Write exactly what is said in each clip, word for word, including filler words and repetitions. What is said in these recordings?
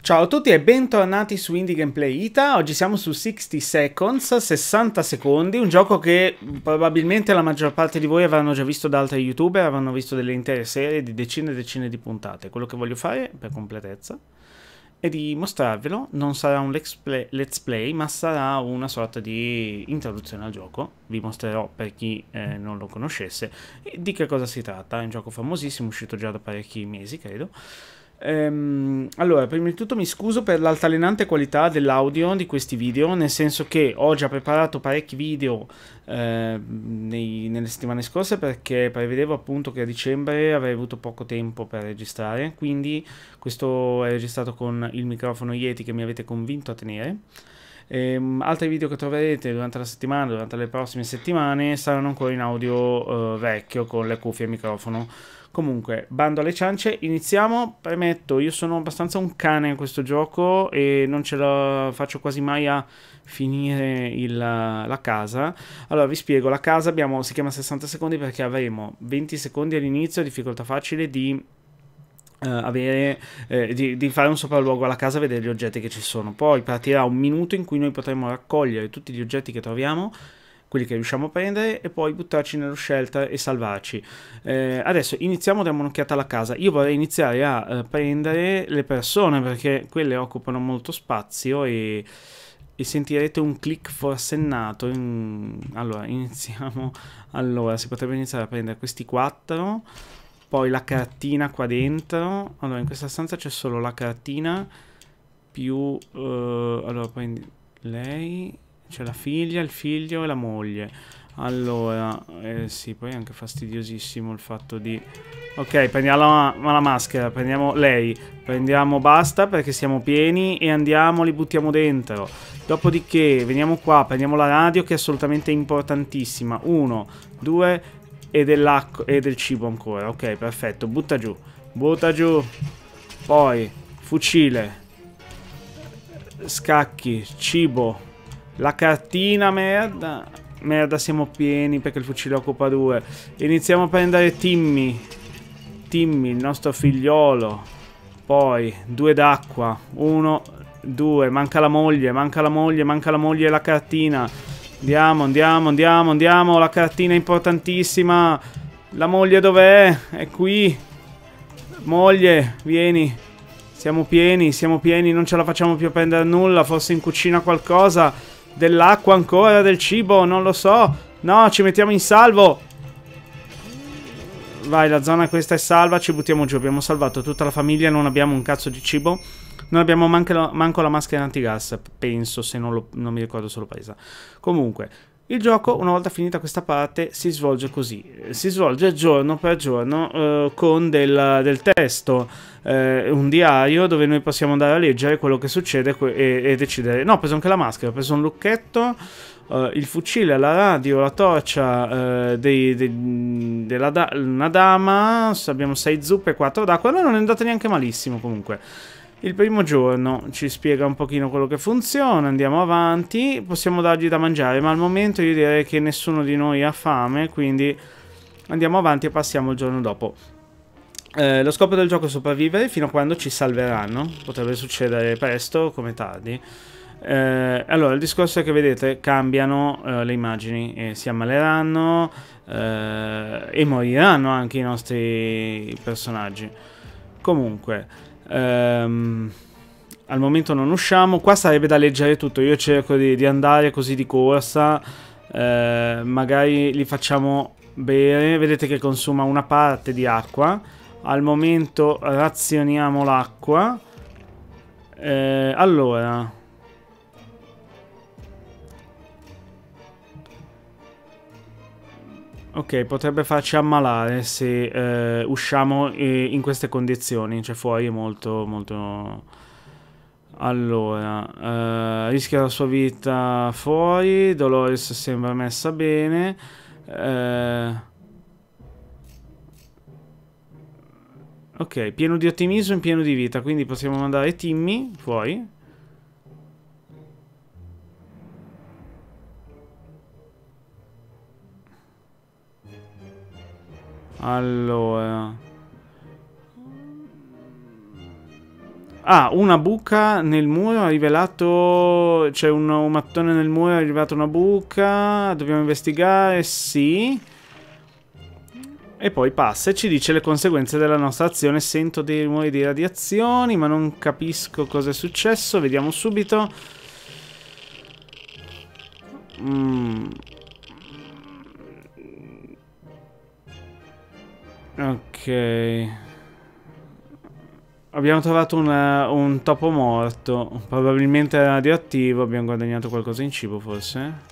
Ciao a tutti e bentornati su Indie Gameplay Ita. Oggi siamo su sessanta Seconds, sessanta secondi, un gioco che probabilmente la maggior parte di voi avranno già visto da altri youtuber, avranno visto delle intere serie di decine e decine di puntate. Quello che voglio fare, per completezza, è di mostrarvelo. Non sarà un let's play, let's play, ma sarà una sorta di introduzione al gioco. Vi mostrerò, per chi eh, non lo conoscesse, di che cosa si tratta. È un gioco famosissimo, uscito già da parecchi mesi, credo. Ehm, allora, prima di tutto mi scuso per l'altalenante qualità dell'audio di questi video, nel senso che ho già preparato parecchi video eh, nei- nelle settimane scorse perché prevedevo appunto che a dicembre avrei avuto poco tempo per registrare, quindi questo è registrato con il microfono Yeti che mi avete convinto a tenere. Ehm, altri video che troverete durante la settimana, durante le prossime settimane, saranno ancora in audio eh, vecchio con le cuffie e il microfono. Comunque, bando alle ciance, iniziamo. Premetto, io sono abbastanza un cane in questo gioco e non ce la faccio quasi mai a finire il- la casa. Allora, vi spiego, la casa abbiamo, si chiama sessanta secondi perché avremo venti secondi all'inizio, difficoltà facile, di eh, avere, eh, di, di fare un sopralluogo alla casa e vedere gli oggetti che ci sono. Poi partirà un minuto in cui noi potremo raccogliere tutti gli oggetti che troviamo, quelli che riusciamo a prendere, e poi buttarci nello shelter e salvarci. Eh, adesso iniziamo a dare un'occhiata alla casa. Io vorrei iniziare a eh, prendere le persone perché quelle occupano molto spazio e, e sentirete un click forsennato. In... Allora, iniziamo. Allora, si potrebbe iniziare a prendere questi quattro. Poi la cartina qua dentro. Allora, in questa stanza c'è solo la cartina più... eh, allora, prendi lei. C'è la figlia, il figlio e la moglie. Allora, eh, sì, poi è anche fastidiosissimo il fatto di... Ok, prendiamo la, la maschera, prendiamo lei, prendiamo basta perché siamo pieni e andiamo, li buttiamo dentro. Dopodiché veniamo qua, prendiamo la radio che è assolutamente importantissima. Uno, due e dell'acqua e del cibo ancora. Ok, perfetto, butta giù, butta giù. Poi, fucile, scacchi, cibo. La cartina, merda. Merda, siamo pieni perché il fucile occupa due. Iniziamo a prendere Timmy. Timmy, il nostro figliolo. Poi, due d'acqua. Uno, due. Manca la moglie, manca la moglie, manca la moglie e la cartina. Andiamo, andiamo, andiamo, andiamo. La cartina è importantissima. La moglie dov'è? È qui. Moglie, vieni. Siamo pieni, siamo pieni, non ce la facciamo più a prendere nulla. Forse in cucina qualcosa. Dell'acqua ancora, del cibo, non lo so. No, ci mettiamo in salvo. Vai, la zona questa è salva, ci buttiamo giù. Abbiamo salvato tutta la famiglia, non abbiamo un cazzo di cibo. Non abbiamo manco la, manco la maschera antigas, penso, se non, lo, non mi ricordo solo presa. Comunque, il gioco, una volta finita questa parte, si svolge così. Si svolge giorno per giorno eh, con del, del testo, eh, un diario dove noi possiamo andare a leggere quello che succede e, e decidere. No, ho preso anche la maschera, ho preso un lucchetto, eh, il fucile, la radio, la torcia, eh, dei, dei, della da una dama, abbiamo sei zuppe e quattro d'acqua. No, non è andata neanche malissimo comunque. Il primo giorno ci spiega un pochino quello che funziona, andiamo avanti, possiamo dargli da mangiare, ma al momento io direi che nessuno di noi ha fame, quindi andiamo avanti e passiamo il giorno dopo. Eh, lo scopo del gioco è sopravvivere fino a quando ci salveranno, potrebbe succedere presto come tardi. Eh, allora, il discorso è che vedete, cambiano eh, le immagini e si ammaleranno eh, e moriranno anche i nostri personaggi. Comunque... Um, al momento non usciamo. Qua sarebbe da leggere tutto. Io cerco di, di andare così di corsa. eh, Magari li facciamo bere. Vedete che consuma una parte di acqua. Al momento razioniamo l'acqua. eh, Allora, ok, potrebbe farci ammalare se eh, usciamo eh, in queste condizioni. Cioè fuori è molto molto... Allora, eh, rischia la sua vita fuori. Dolores sembra messa bene. Eh, ok, pieno di ottimismo e pieno di vita. Quindi possiamo mandare Timmy fuori. Allora, Ah, una buca nel muro ha rivelato... C'è un, un mattone nel muro, ha rivelato una buca. Dobbiamo investigare, sì. E poi passa e ci dice le conseguenze della nostra azione. Sento dei rumori di radiazioni, ma non capisco cosa è successo. Vediamo subito. Mm. Ok. Abbiamo trovato una, un topo morto. Probabilmente radioattivo. Abbiamo guadagnato qualcosa in cibo, forse.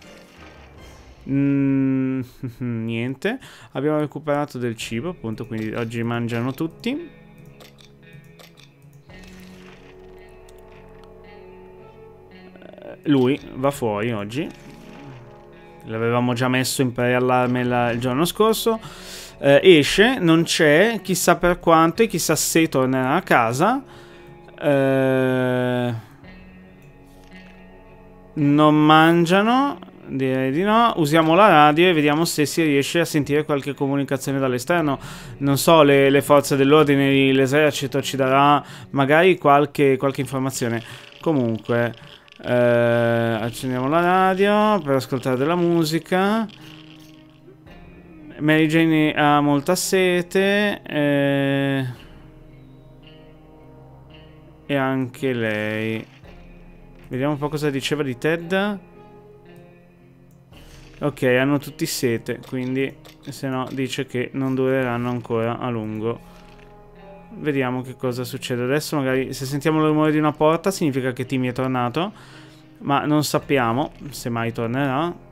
Mm, niente. Abbiamo recuperato del cibo, appunto, quindi oggi mangiano tutti. Lui va fuori oggi. L'avevamo già messo in preallarme il giorno scorso. Eh, esce, non c'è, chissà per quanto e chissà se tornerà a casa. Eh, non mangiano. Direi di no. Usiamo la radio e vediamo se si riesce a sentire qualche comunicazione dall'esterno. Non so, le, le forze dell'ordine, l'esercito ci darà magari qualche, qualche informazione. Comunque, eh, accendiamo la radio per ascoltare della musica. Mary Jane ha molta sete. Eh, e anche lei. Vediamo un po' cosa diceva di Ted. Ok, hanno tutti sete, quindi se no dice che non dureranno ancora a lungo. Vediamo che cosa succede adesso. Magari se sentiamo il rumore di una porta significa che Timmy è tornato, ma non sappiamo se mai tornerà.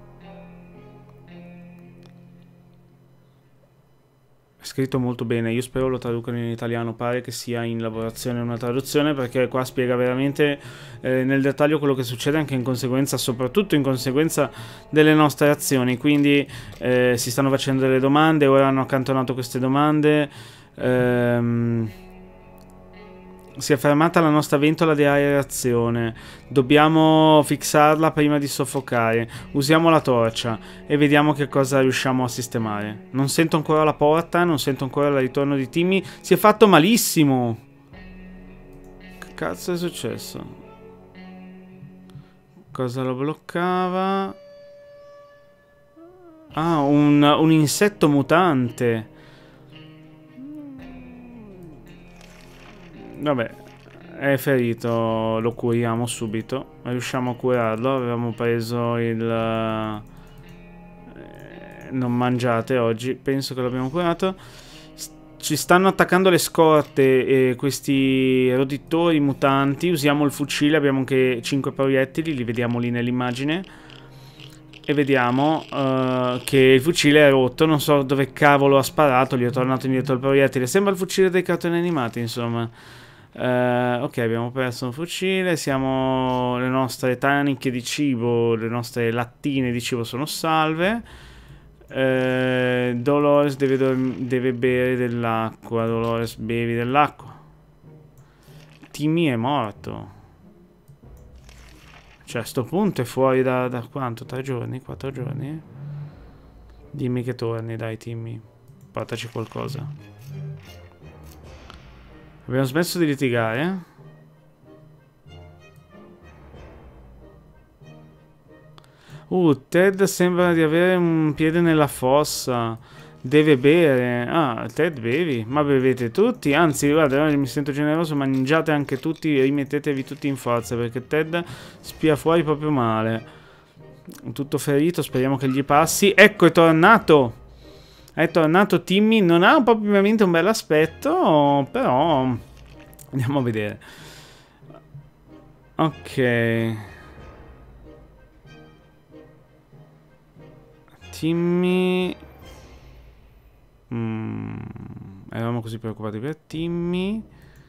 È scritto molto bene, io spero lo traducano in italiano, pare che sia in lavorazione una traduzione, perché qua spiega veramente eh, nel dettaglio quello che succede, anche in conseguenza, soprattutto in conseguenza delle nostre azioni. Quindi eh, si stanno facendo delle domande, ora hanno accantonato queste domande. Ehm... Si è fermata la nostra ventola di aerazione. Dobbiamo fissarla prima di soffocare. Usiamo la torcia e vediamo che cosa riusciamo a sistemare. Non sento ancora la porta, non sento ancora il ritorno di Timmy. Si è fatto malissimo. Che cazzo è successo? Cosa lo bloccava? Ah, un, un insetto mutante. Vabbè, è ferito, lo curiamo subito. Riusciamo a curarlo. Avevamo preso il... Eh, non mangiate oggi. Penso che l'abbiamo curato. S ci stanno attaccando le scorte e questi roditori mutanti. Usiamo il fucile. Abbiamo anche cinque proiettili. Li vediamo lì nell'immagine. E vediamo uh, che il fucile è rotto. Non so dove cavolo ha sparato. Gli è tornato indietro il proiettile. Sembra il fucile dei cartoni animati, insomma. Uh, ok, abbiamo perso un fucile. Siamo... Le nostre taniche di cibo, le nostre lattine di cibo sono salve. uh, Dolores deve, deve bere dell'acqua. Dolores, bevi dell'acqua. Timmy è morto. Cioè, a sto punto è fuori da, da quanto? Tre giorni? Quattro giorni? Dimmi che torni, dai, Timmy. Portaci qualcosa. Abbiamo smesso di litigare. Uh, Ted sembra di avere un piede nella fossa. Deve bere. Ah, Ted bevi. Ma bevete tutti. Anzi, guarda, mi sento generoso. Mangiate anche tutti e rimettetevi tutti in forza, perché Ted spia fuori proprio male. Tutto ferito, speriamo che gli passi. Ecco, è tornato. È tornato Timmy. Non ha propriamente un bel aspetto, però andiamo a vedere. Ok. Timmy. Mm, eravamo così preoccupati per Timmy.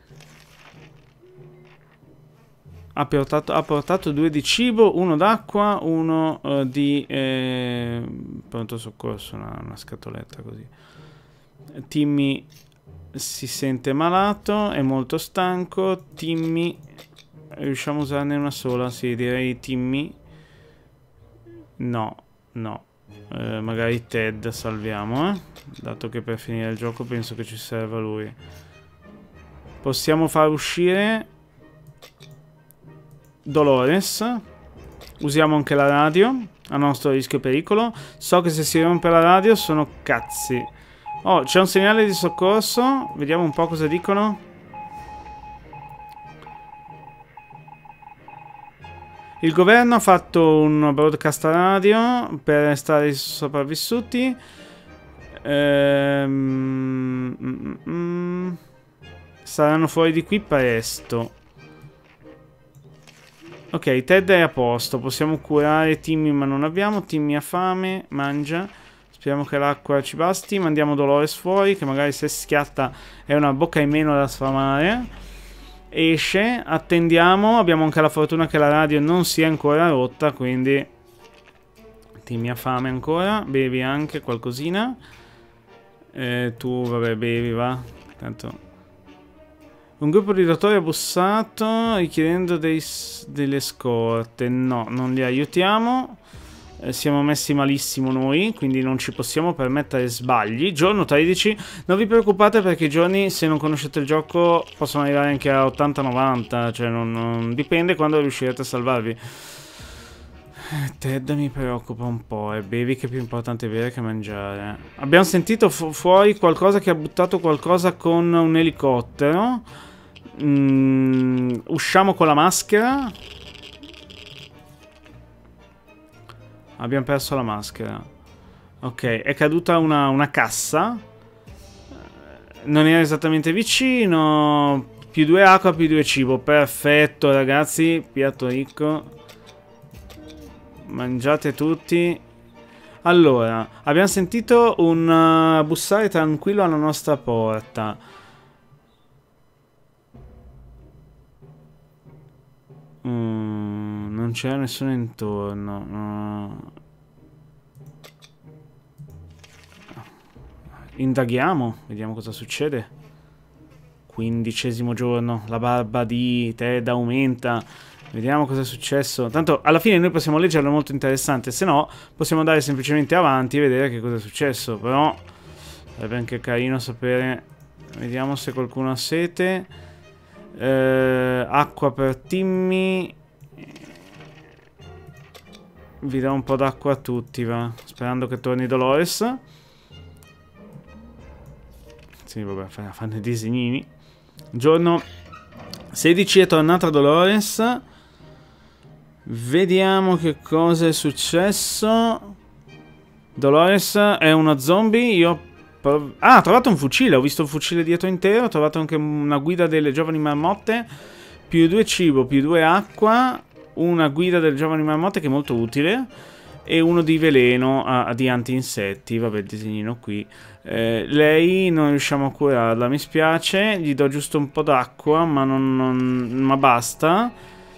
Ha portato, ha portato due di cibo, uno d'acqua, uno uh, di eh, pronto soccorso, una, una scatoletta così. Timmy si sente malato, è molto stanco. Timmy, riusciamo a usarne una sola? Sì, direi Timmy. No, no. Eh, magari Ted salviamo, eh? Dato che per finire il gioco penso che ci serva lui. Possiamo far uscire Dolores. Usiamo anche la radio a nostro rischio e pericolo. So che se si rompe la radio sono cazzi. Oh, c'è un segnale di soccorso. Vediamo un po' cosa dicono. Il governo ha fatto un broadcast radio per stare sopravvissuti. Ehm, mm, mm, saranno fuori di qui presto. Ok, Ted è a posto. Possiamo curare Timmy, ma non abbiamo. Timmy ha fame, mangia. Speriamo che l'acqua ci basti. Mandiamo Dolores fuori, che magari se schiatta è una bocca in meno da sfamare. Esce, attendiamo. Abbiamo anche la fortuna che la radio non sia ancora rotta, quindi Timmy ha fame ancora. Bevi anche qualcosina. Eh, tu, vabbè, bevi, va. Tanto... Un gruppo di dottori ha bussato richiedendo dei, delle scorte. No, non li aiutiamo. Eh, siamo messi malissimo noi, quindi non ci possiamo permettere sbagli. Giorno tredici. Non vi preoccupate perché i giorni, se non conoscete il gioco, possono arrivare anche a ottanta novanta. Cioè, non, non dipende quando riuscirete a salvarvi. Eh, Ted mi preoccupa un po'. E bevi che è più importante bere che mangiare. Abbiamo sentito fu fuori qualcosa che ha buttato qualcosa con un elicottero. Mm, usciamo con la maschera. Abbiamo perso la maschera. Ok, è caduta una, una cassa. Non era esattamente vicino. Più due acqua, più due cibo. Perfetto, ragazzi. Piatto ricco. Mangiate tutti. Allora, abbiamo sentito un uh, bussare tranquillo alla nostra porta. Mm, non c'era nessuno intorno. No. Indaghiamo, vediamo cosa succede. Quindicesimo giorno, la barba di Ted aumenta. Vediamo cosa è successo. Tanto alla fine noi possiamo leggerlo, è molto interessante. Se no possiamo andare semplicemente avanti e vedere che cosa è successo. Però sarebbe anche carino sapere. Vediamo se qualcuno ha sete. Eh, acqua per Timmy. Vi do un po' d'acqua a tutti, va. Sperando che torni Dolores. Sì, vabbè, fanno i disegnini. Giorno sedici è tornata Dolores. Vediamo che cosa è successo. Dolores è uno zombie. Io Ah, ho trovato un fucile. Ho visto un fucile dietro intero. Ho trovato anche una guida delle giovani marmotte. Più due cibo, più due acqua. Una guida delle giovani marmotte che è molto utile. E uno di veleno uh, di anti-insetti. Vabbè, il disegnino qui. eh, Lei non riusciamo a curarla. Mi spiace. Gli do giusto un po' d'acqua. Ma non, non ma basta.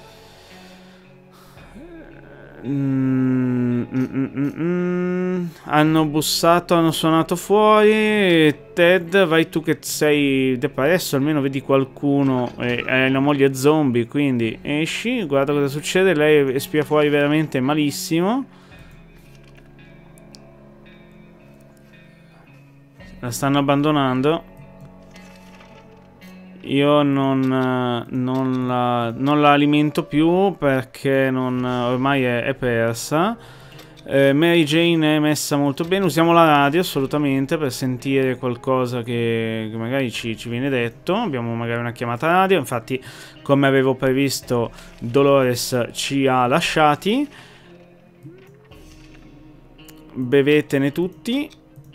Mm, mm, mm, mm, mm. Hanno bussato, hanno suonato fuori. Ted, vai tu che sei depresso, almeno vedi qualcuno. E hai una moglie zombie, quindi esci, guarda cosa succede. Lei spia fuori veramente malissimo. La stanno abbandonando. Io non, non, la, non la alimento più perché non, ormai è, è persa. eh, Mary Jane è messa molto bene. Usiamo la radio assolutamente per sentire qualcosa che, che magari ci, ci viene detto. Abbiamo magari una chiamata radio. Infatti, come avevo previsto, Dolores ci ha lasciati. Bevetene tutti.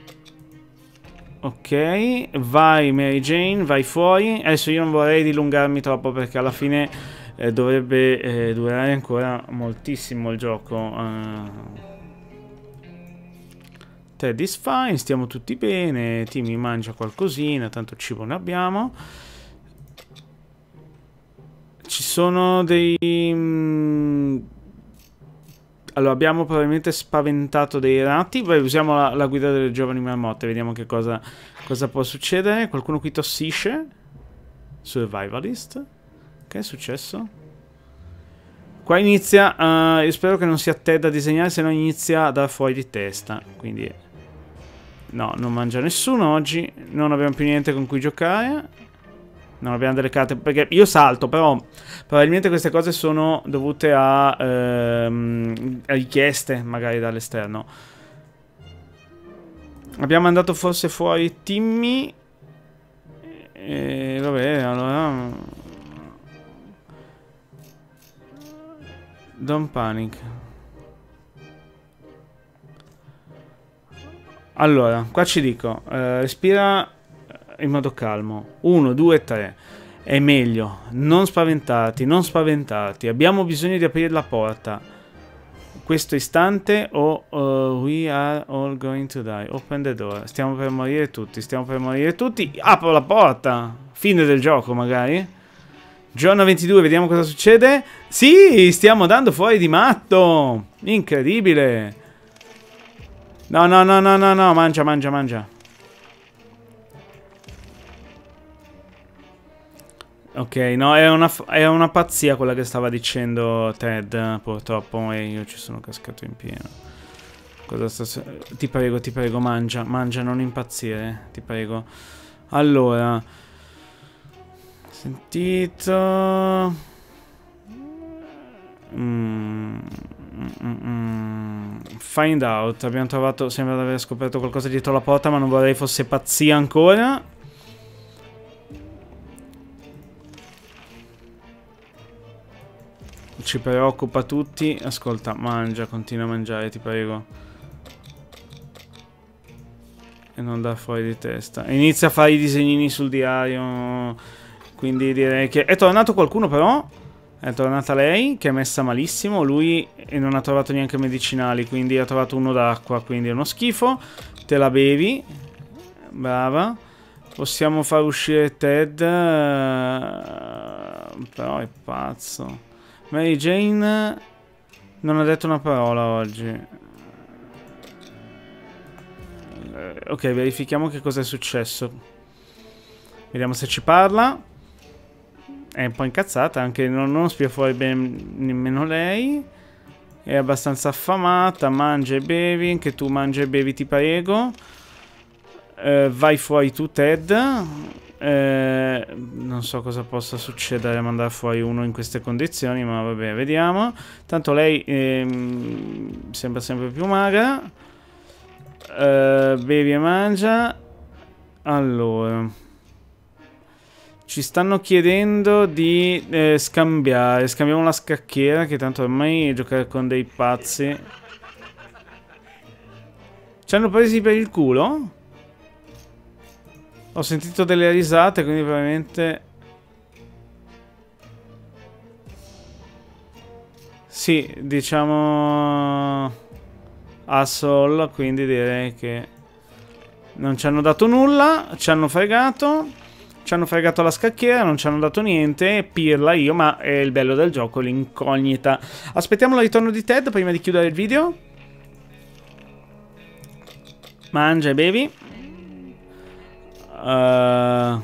Ok, vai Mary Jane, vai fuori. Adesso io non vorrei dilungarmi troppo perché alla fine eh, dovrebbe eh, durare ancora moltissimo il gioco. uh, Ted is fine, stiamo tutti bene. Timmy mangia qualcosina, tanto cibo ne abbiamo. Ci sono dei... Mm, allora, abbiamo probabilmente spaventato dei ratti. Poi usiamo la, la guida delle giovani marmotte. Vediamo che cosa, cosa può succedere. Qualcuno qui tossisce. Survivalist. Che è successo? Qua inizia... Uh, io spero che non sia Ted a disegnare, se no inizia a dar fuori di testa. Quindi... No, non mangia nessuno oggi. Non abbiamo più niente con cui giocare. Non abbiamo delle carte, perché io salto, però probabilmente queste cose sono dovute a, ehm, a richieste magari dall'esterno. Abbiamo mandato forse fuori Timmy. E vabbè, allora... Don't panic. Allora, qua ci dico, eh, respira in modo calmo. uno, due, tre. È meglio. Non spaventati, non spaventati. Abbiamo bisogno di aprire la porta. Questo istante o uh, we are all going to die. Open the door. Stiamo per morire tutti, stiamo per morire tutti. Apro la porta. Fine del gioco, magari. Giorno ventidue, vediamo cosa succede. Sì, stiamo dando fuori di matto. Incredibile. No, no, no, no, no, no. Mangia, mangia, mangia. Ok, no, è una, è una pazzia quella che stava dicendo Ted, purtroppo, e io ci sono cascato in pieno. Cosa sta... Ti prego, ti prego, mangia, mangia, non impazzire, ti prego. Allora... Sentito... Mm, mm, mm, find out, abbiamo trovato, sembra di aver scoperto qualcosa dietro la porta, ma non vorrei fosse pazzia ancora. Ci preoccupa tutti. Ascolta, mangia, continua a mangiare, ti prego. E non dar fuori di testa. Inizia a fare i disegnini sul diario. Quindi direi che... È tornato qualcuno però. È tornata lei, che è messa malissimo. Lui e non ha trovato neanche medicinali, quindi ha trovato uno d'acqua, quindi è uno schifo. Te la bevi. Brava. Possiamo far uscire Ted. Però è pazzo. Mary Jane non ha detto una parola oggi. Ok, verifichiamo che cosa è successo. Vediamo se ci parla. È un po' incazzata, anche non, non spia fuori bene nemmeno lei. È abbastanza affamata, mangia e bevi. Anche tu mangia e bevi, ti prego. Eh, vai fuori tu, Ted. Eh, non so cosa possa succedere a mandare fuori uno in queste condizioni, ma vabbè, vediamo. Tanto lei ehm, sembra sempre più magra. Eh, bevi e mangia. Allora, ci stanno chiedendo di eh, scambiare. Scambiamo la scacchiera, che tanto ormai giocare con dei pazzi. Ci hanno presi per il culo? Ho sentito delle risate, quindi probabilmente... Sì, diciamo... Asshole, quindi direi che... Non ci hanno dato nulla, ci hanno fregato... Ci hanno fregato la scacchiera, non ci hanno dato niente, pirla io, ma è il bello del gioco, l'incognita. Aspettiamo il ritorno di Ted prima di chiudere il video. Mangia e bevi. Uh...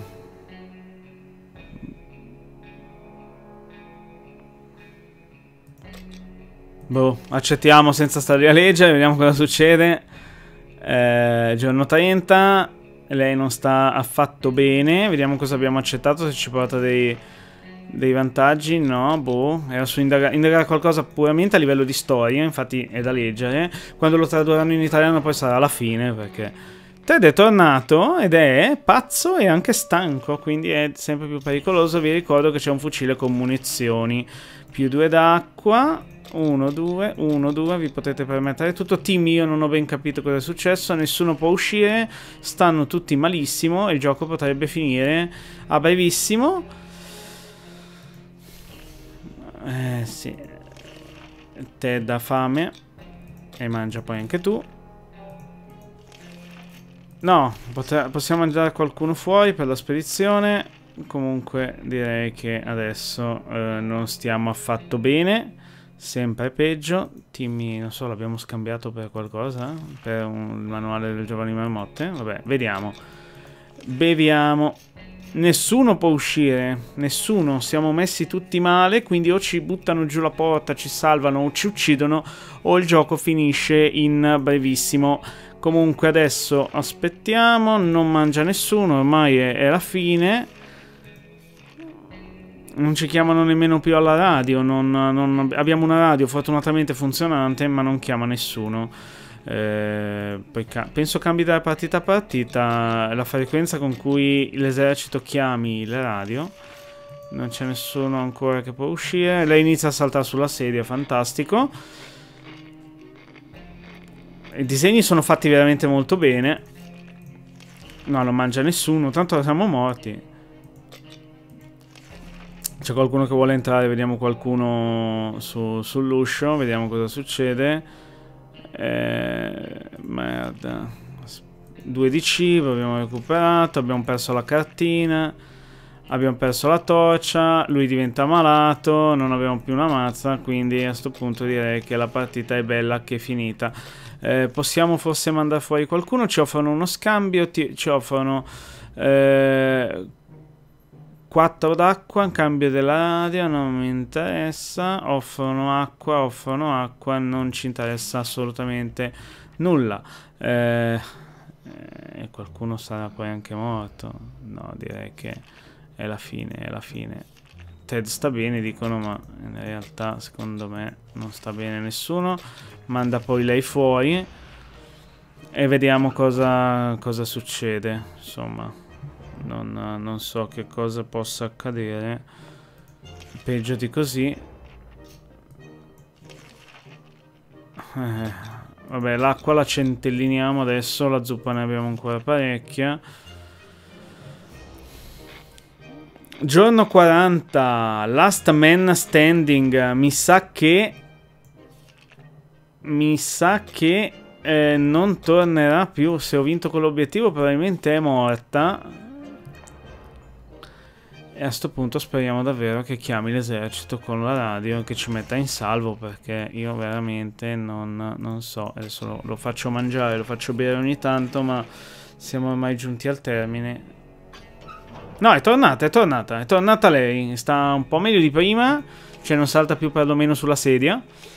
Boh, accettiamo senza stare a leggere, vediamo cosa succede. Eh, giorno trenta, lei non sta affatto bene, vediamo cosa abbiamo accettato, se ci porta dei, dei vantaggi. No, boh, era su indagare, indagare qualcosa puramente a livello di storia, infatti è da leggere. Quando lo tradurranno in italiano poi sarà la fine, perché... Ted è tornato ed è pazzo e anche stanco, quindi è sempre più pericoloso. Vi ricordo che c'è un fucile con munizioni. Più due d'acqua. Uno, due, uno, due. Vi potete permettere tutto. Team, io non ho ben capito cosa è successo. Nessuno può uscire. Stanno tutti malissimo e il gioco potrebbe finire a brevissimo. Eh sì. Ted ha fame. E mangia poi anche tu. No, possiamo mangiare qualcuno fuori per la spedizione. Comunque direi che adesso eh, non stiamo affatto bene. Sempre peggio. Timmy, non so, l'abbiamo scambiato per qualcosa? Per un manuale del Giovanni Marmotte? Vabbè, vediamo. Beviamo. Nessuno può uscire. Nessuno. Siamo messi tutti male. Quindi o ci buttano giù la porta, ci salvano o ci uccidono, o il gioco finisce in brevissimo. Comunque adesso aspettiamo, non mangia nessuno, ormai è, è la fine. Non ci chiamano nemmeno più alla radio. Non, non, abbiamo una radio fortunatamente funzionante, ma non chiama nessuno. Eh, poi ca penso cambi da partita a partita la frequenza con cui l'esercito chiami le radio. Non c'è nessuno ancora che può uscire. Lei inizia a saltare sulla sedia, fantastico. I disegni sono fatti veramente molto bene. No, non mangia nessuno, tanto siamo morti. C'è qualcuno che vuole entrare, vediamo qualcuno su, sull'uscio, vediamo cosa succede. Eh, merda. due di cibo, abbiamo recuperato, abbiamo perso la cartina, abbiamo perso la torcia, lui diventa malato, non abbiamo più una mazza, quindi a questo punto direi che la partita è bella che è finita. Eh, possiamo forse mandare fuori qualcuno, ci offrono uno scambio, ci offrono... Eh, quattro d'acqua in cambio della radio, non mi interessa. Offrono acqua, offrono acqua, non ci interessa assolutamente nulla. Eh, eh, qualcuno sarà poi anche morto? No, direi che è la fine, è la fine. Ted sta bene, dicono, ma in realtà secondo me non sta bene nessuno. Manda poi lei fuori e vediamo cosa, cosa succede, insomma. Non, non so che cosa possa accadere peggio di così. Eh, vabbè, l'acqua la centelliniamo adesso. La zuppa ne abbiamo ancora parecchia. Giorno quaranta, last man standing. Mi sa che Mi sa che eh, non tornerà più. Se ho vinto quell'obiettivo probabilmente è morta. E a sto punto speriamo davvero che chiami l'esercito con la radio e che ci metta in salvo, perché io veramente non, non so. Adesso lo, lo faccio mangiare, lo faccio bere ogni tanto, ma siamo ormai giunti al termine. No, è tornata, è tornata, è tornata lei. Sta un po' meglio di prima, cioè non salta più perlomeno sulla sedia.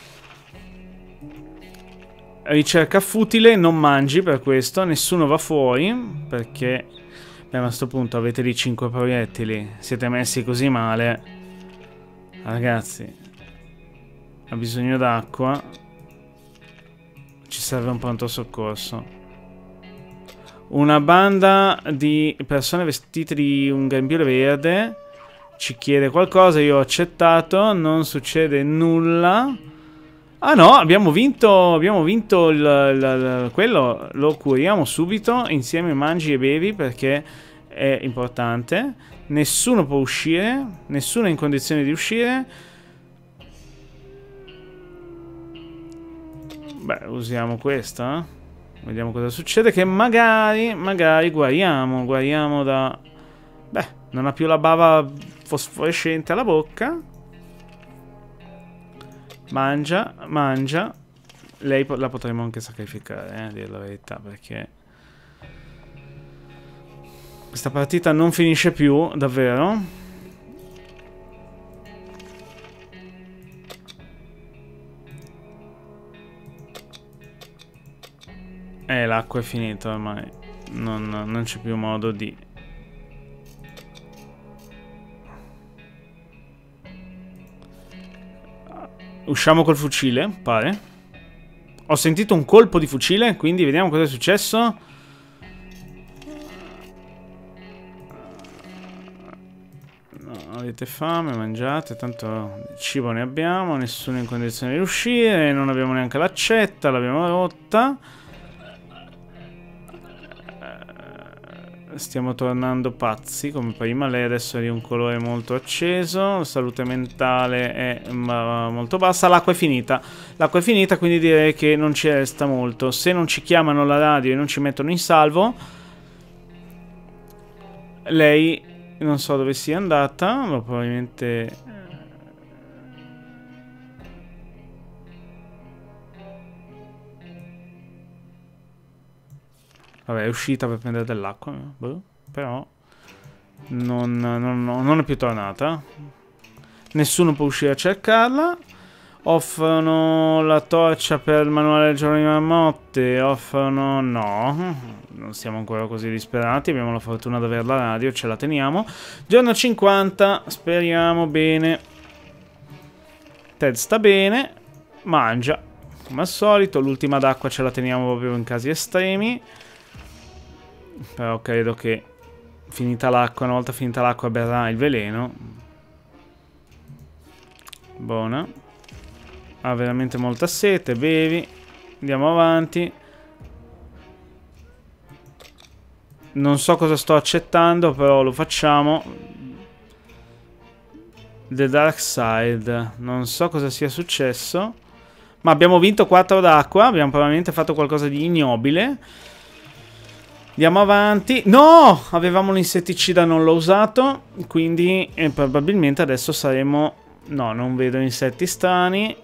Ricerca futile, non mangi per questo, nessuno va fuori, perché... Beh, ma a questo punto avete lì cinque proiettili, siete messi così male. Ragazzi, ha bisogno d'acqua. Ci serve un pronto soccorso. Una banda di persone vestite di un grembiule verde ci chiede qualcosa, io ho accettato, non succede nulla. Ah no, abbiamo vinto, abbiamo vinto il, il, il, quello, lo curiamo subito, insieme mangi e bevi perché è importante. Nessuno può uscire, nessuno è in condizione di uscire. Beh, usiamo questa, vediamo cosa succede, che magari, magari guariamo, guariamo da... Beh, non ha più la bava fosforescente alla bocca. Mangia, mangia. Lei la potremmo anche sacrificare, eh, a dire la verità, perché questa partita non finisce più, davvero. Eh, l'acqua è finita ormai. Non, non c'è più modo di... Usciamo col fucile, pare. Ho sentito un colpo di fucile, quindi vediamo cosa è successo. No, avete fame, mangiate, tanto cibo ne abbiamo, nessuno è in condizione di uscire, non abbiamo neanche l'accetta, l'abbiamo rotta. Stiamo tornando pazzi come prima. Lei adesso è di un colore molto acceso. La salute mentale è molto bassa. L'acqua è finita. L'acqua è finita, quindi direi che non ci resta molto. Se non ci chiamano la radio e non ci mettono in salvo, lei non so dove sia andata, ma probabilmente... Vabbè, è uscita per prendere dell'acqua, boh, però non, non, non è più tornata. Nessuno può uscire a cercarla. Offrono la torcia per il manuale del giorno di marmotte. Offrono... no, non siamo ancora così disperati. Abbiamo la fortuna di avere la radio, ce la teniamo. Giorno cinquanta, speriamo bene. Ted sta bene. Mangia, come al solito. L'ultima d'acqua ce la teniamo proprio in casi estremi. Però credo che finita l'acqua, una volta finita l'acqua berrà il veleno. Buona. Ha veramente molta sete, bevi. Andiamo avanti. Non so cosa sto accettando, però lo facciamo. The Dark Side. Non so cosa sia successo. Ma abbiamo vinto quattro d'acqua. Abbiamo probabilmente fatto qualcosa di ignobile. Andiamo avanti. No! Avevamo l'insetticida, non l'ho usato. Quindi eh, probabilmente adesso saremo... no, non vedo insetti strani.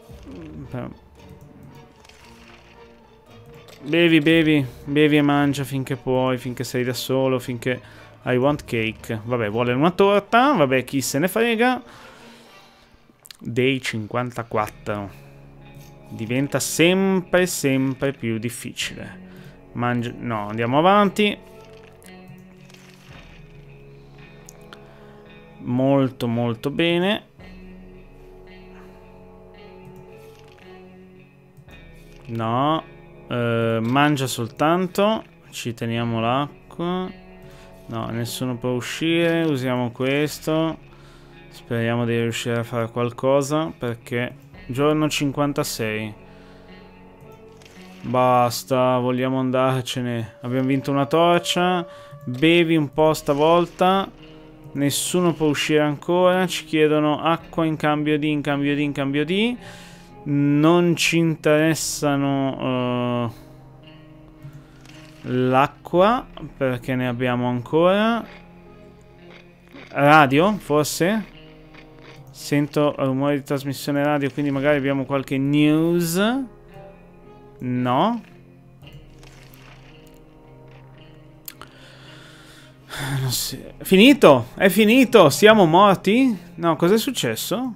Bevi, bevi, bevi e mangia finché puoi, finché sei da solo, finché I want cake. Vabbè, vuole una torta, vabbè, chi se ne frega. Day cinquantaquattro. Diventa sempre, sempre più difficile. Mangia... no, andiamo avanti. Molto, molto bene. No, eh, mangia soltanto. Ci teniamo l'acqua. No, nessuno può uscire. Usiamo questo. Speriamo di riuscire a fare qualcosa. Perché giorno cinquantasei. Basta, vogliamo andarcene. Abbiamo vinto una torcia. Bevi un po' stavolta. Nessuno può uscire ancora. Ci chiedono acqua in cambio di, in cambio di, in cambio di. Non ci interessano uh, l'acqua, perché ne abbiamo ancora. Radio, forse? Sento rumore di trasmissione radio, quindi magari abbiamo qualche news. No. Non si... Finito! È finito! Siamo morti? No, cos'è successo?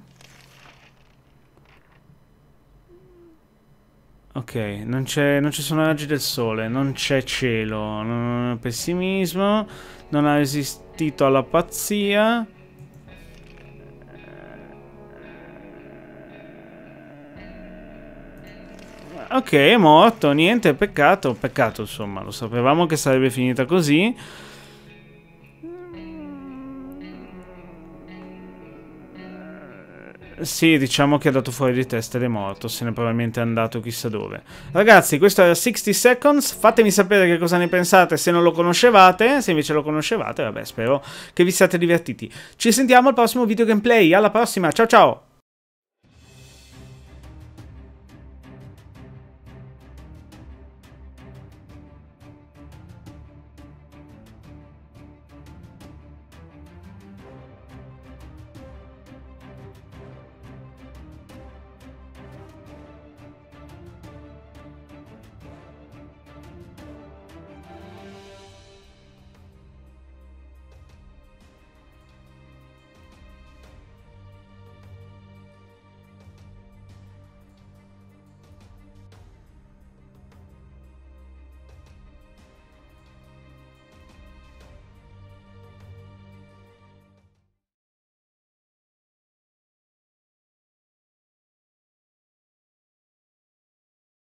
Ok, non, non ci sono raggi del sole, non c'è cielo, non pessimismo, non ha resistito alla pazzia. Ok, è morto, niente, peccato, peccato insomma, lo sapevamo che sarebbe finita così. Sì, diciamo che è andato fuori di testa ed è morto. Se ne è probabilmente andato chissà dove. Ragazzi, questo era sixty seconds. Fatemi sapere che cosa ne pensate se non lo conoscevate. Se invece lo conoscevate, vabbè, spero che vi siate divertiti. Ci sentiamo al prossimo video gameplay. Alla prossima, ciao ciao!